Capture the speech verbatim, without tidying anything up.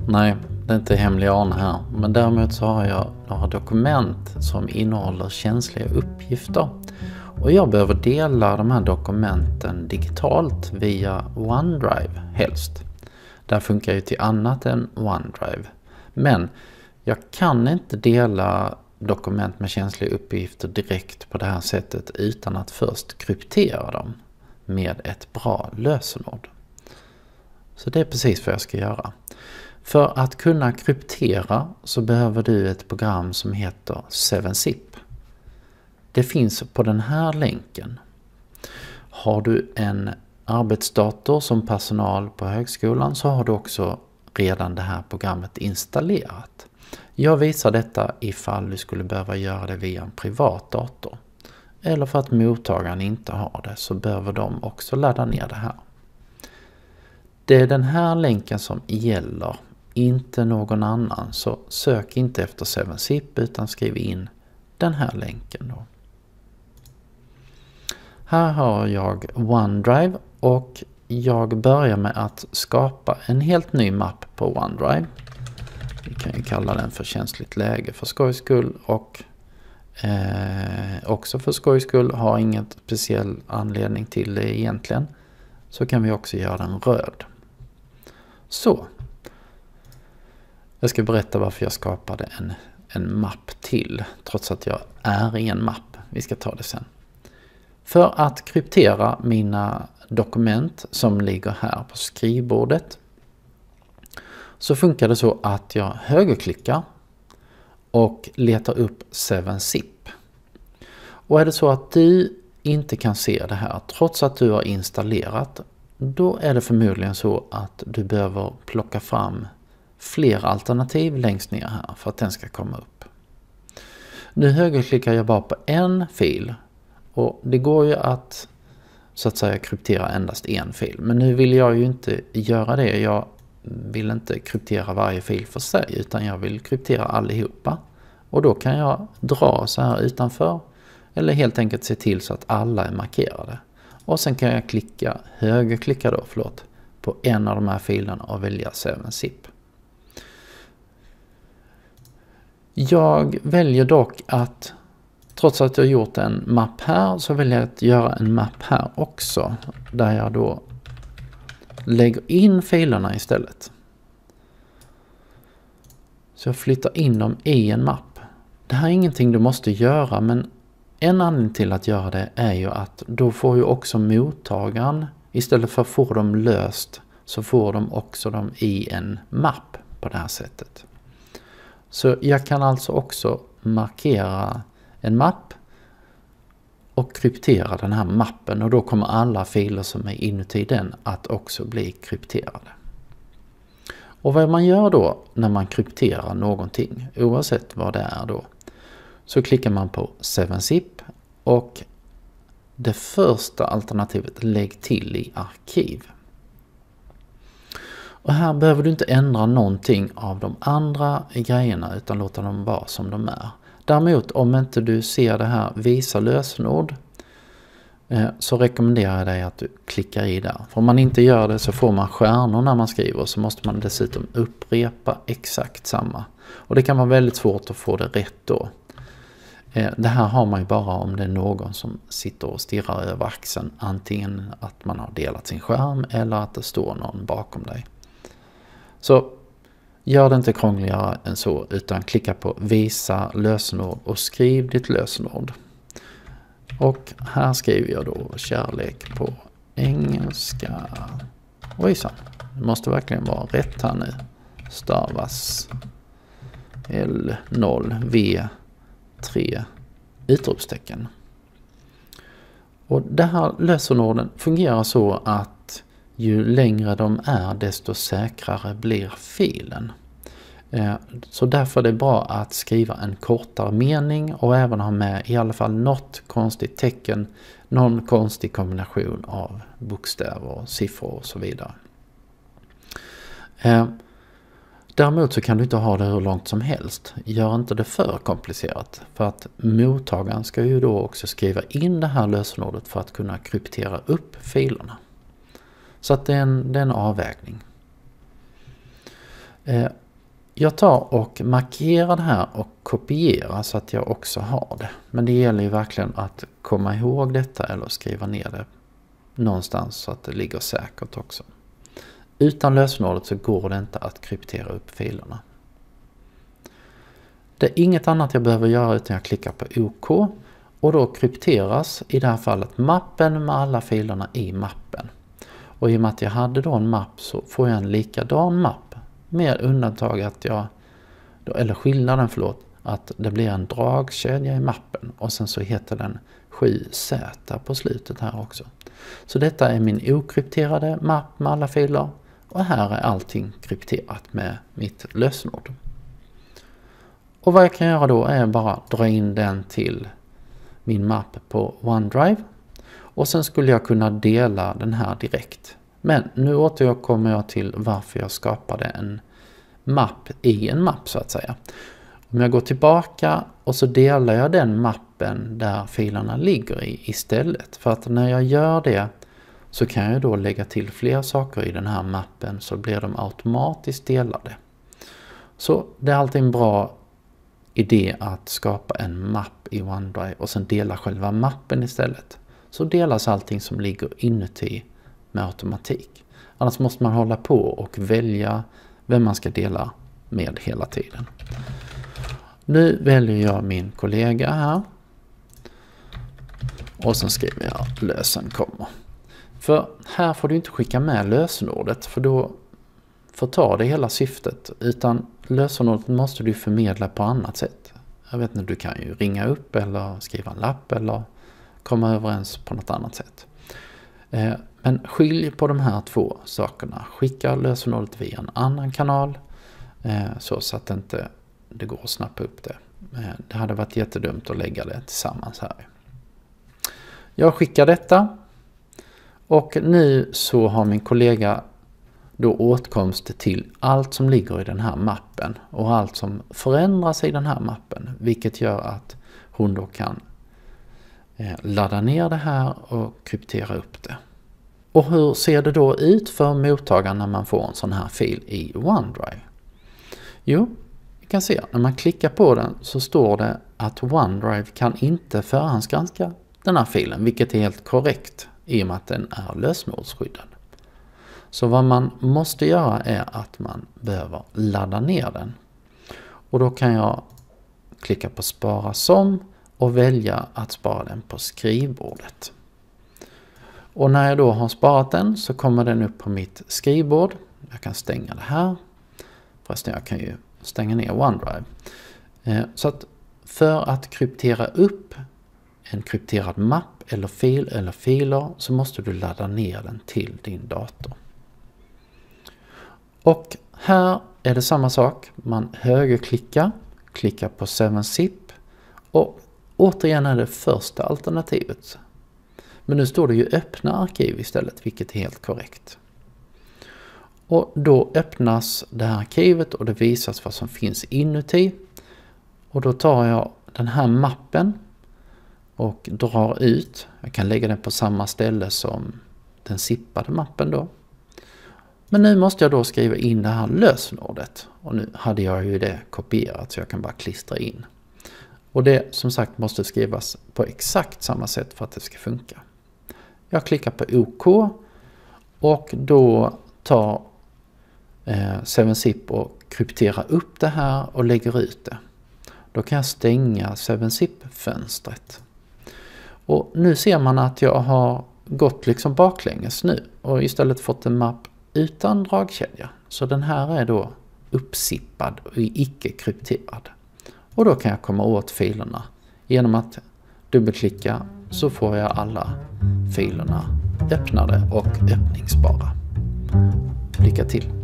Nej, det är inte hemlig Arne här. Men däremot så har jag några dokument som innehåller känsliga uppgifter. Och jag behöver dela de här dokumenten digitalt via OneDrive helst. Det här funkar ju till annat än OneDrive. Men jag kan inte dela dokument med känsliga uppgifter direkt på det här sättet utan att först kryptera dem med ett bra lösenord. Så det är precis vad jag ska göra. För att kunna kryptera så behöver du ett program som heter seven zip. Det finns på den här länken. Har du en arbetsdator som personal på högskolan så har du också redan det här programmet installerat. Jag visar detta ifall du skulle behöva göra det via en privat dator. Eller för att mottagaren inte har det så behöver de också ladda ner det här. Det är den här länken som gäller, inte någon annan. Så sök inte efter seven zip utan skriv in den här länken då. Här har jag OneDrive och jag börjar med att skapa en helt ny mapp på OneDrive. Vi kan ju kalla den för känsligt läge för skojs skull och eh, också för skojs skull, har inget speciell anledning till det egentligen. Så kan vi också göra den röd. Så. Jag ska berätta varför jag skapade en, en mapp till trots att jag är i en mapp. Vi ska ta det sen. För att kryptera mina dokument som ligger här på skrivbordet så funkar det så att jag högerklickar och letar upp seven zip. Och är det så att du inte kan se det här trots att du har installerat, då är det förmodligen så att du behöver plocka fram fler alternativ längst ner här för att den ska komma upp. Nu högerklickar jag bara på en fil och det går ju att så att säga kryptera endast en fil. Men nu vill jag ju inte göra det. Jag vill inte kryptera varje fil för sig utan jag vill kryptera allihopa. Och då kan jag dra så här utanför eller helt enkelt se till så att alla är markerade. Och sen kan jag klicka, högerklicka då, förlåt, på en av de här filerna och välja seven zip. Jag väljer dock att, trots att jag gjort en mapp här, så väljer jag att göra en mapp här också. Där jag då lägger in filerna istället. Så jag flyttar in dem i en mapp. Det här är ingenting du måste göra, men en anledning till att göra det är ju att då får ju också mottagaren, istället för att få dem löst, så får de också dem i en mapp på det här sättet. Så jag kan alltså också markera en mapp och kryptera den här mappen och då kommer alla filer som är inuti den att också bli krypterade. Och vad man gör då när man krypterar någonting, oavsett vad det är då, så klickar man på seven zip och det första alternativet lägg till i arkiv. Och här behöver du inte ändra någonting av de andra grejerna utan låta dem vara som de är. Däremot om inte du ser det här visa lösenord så rekommenderar jag dig att du klickar i där. För om man inte gör det så får man stjärnor när man skriver, så måste man dessutom upprepa exakt samma. Och det kan vara väldigt svårt att få det rätt då. Det här har man ju bara om det är någon som sitter och stirrar över axeln. Antingen att man har delat sin skärm eller att det står någon bakom dig. Så gör det inte krångligare än så utan klicka på visa lösenord och skriv ditt lösenord. Och här skriver jag då kärlek på engelska. Ojsan, det måste verkligen vara rätt här nu. Stavas L noll V tre utropstecken. Och det här lösenorden fungerar så att ju längre de är desto säkrare blir filen. Så därför är det bra att skriva en kortare mening och även ha med i alla fall något konstigt tecken, någon konstig kombination av bokstäver, siffror och så vidare. Däremot så kan du inte ha det hur långt som helst. Gör inte det för komplicerat. För att mottagaren ska ju då också skriva in det här lösenordet för att kunna kryptera upp filerna. Så att det är en, det är en avvägning. Jag tar och markerar det här och kopierar så att jag också har det. Men det gäller ju verkligen att komma ihåg detta eller skriva ner det någonstans så att det ligger säkert också. Utan lösenordet så går det inte att kryptera upp filerna. Det är inget annat jag behöver göra utan jag klickar på OK. Och då krypteras i det här fallet mappen med alla filerna i mappen. Och i och med att jag hade då en mapp så får jag en likadan mapp. Med undantag att jag, eller skillnaden förlåt, att det blir en dragkedja i mappen. Och sen så heter den sju Z på slutet här också. Så detta är min okrypterade mapp med alla filer. Och här är allting krypterat med mitt lösenord. Och vad jag kan göra då är bara dra in den till min mapp på OneDrive. Och sen skulle jag kunna dela den här direkt. Men nu återkommer jag till varför jag skapade en mapp i en mapp så att säga. Om jag går tillbaka och så delar jag den mappen där filerna ligger i istället. För att när jag gör det så kan jag då lägga till fler saker i den här mappen så blir de automatiskt delade. Så det är alltid en bra idé att skapa en mapp i OneDrive och sen dela själva mappen istället. Så delas allting som ligger inuti med automatik. Annars måste man hålla på och välja vem man ska dela med hela tiden. Nu väljer jag min kollega här. Och sen skriver jag lösen kommer. För här får du inte skicka med lösenordet för då förtar det hela syftet. Utan lösenordet måste du förmedla på annat sätt. Jag vet inte, du kan ju ringa upp eller skriva en lapp eller komma överens på något annat sätt. Men skilj på de här två sakerna. Skicka lösenordet via en annan kanal så, så att det inte det går att snappa upp det. Det hade varit jättedumt att lägga det tillsammans här. Jag skickar detta och nu så har min kollega då åtkomst till allt som ligger i den här mappen och allt som förändras i den här mappen, vilket gör att hon då kan ladda ner det här och kryptera upp det. Och hur ser det då ut för mottagaren när man får en sån här fil i OneDrive? Jo, vi kan se när man klickar på den så står det att OneDrive kan inte förhandsgranska den här filen, vilket är helt korrekt i och med att den är lösenordsskyddad. Så vad man måste göra är att man behöver ladda ner den. Och då kan jag klicka på spara som och välja att spara den på skrivbordet. Och när jag då har sparat den så kommer den upp på mitt skrivbord. Jag kan stänga det här. Förresten, jag kan ju stänga ner OneDrive. Så att för att kryptera upp en krypterad mapp eller fil eller filer så måste du ladda ner den till din dator. Och här är det samma sak. Man högerklickar, klickar på sju zip och återigen är det första alternativet. Men nu står det ju öppna arkiv istället, vilket är helt korrekt. Och då öppnas det här arkivet och det visas vad som finns inuti. Och då tar jag den här mappen och drar ut. Jag kan lägga den på samma ställe som den zippade mappen då. Men nu måste jag då skriva in det här lösenordet. Och nu hade jag ju det kopierat så jag kan bara klistra in. Och det som sagt måste skrivas på exakt samma sätt för att det ska funka. Jag klickar på OK och då tar eh, sju zip och krypterar upp det här och lägger ut det. Då kan jag stänga sju zip-fönstret. Och nu ser man att jag har gått liksom baklänges nu och istället fått en mapp utan dragkedja. Så den här är då uppsippad och icke krypterad. Och då kan jag komma åt filerna. Genom att dubbelklicka så får jag alla filerna öppnade och öppningsbara. Lycka till!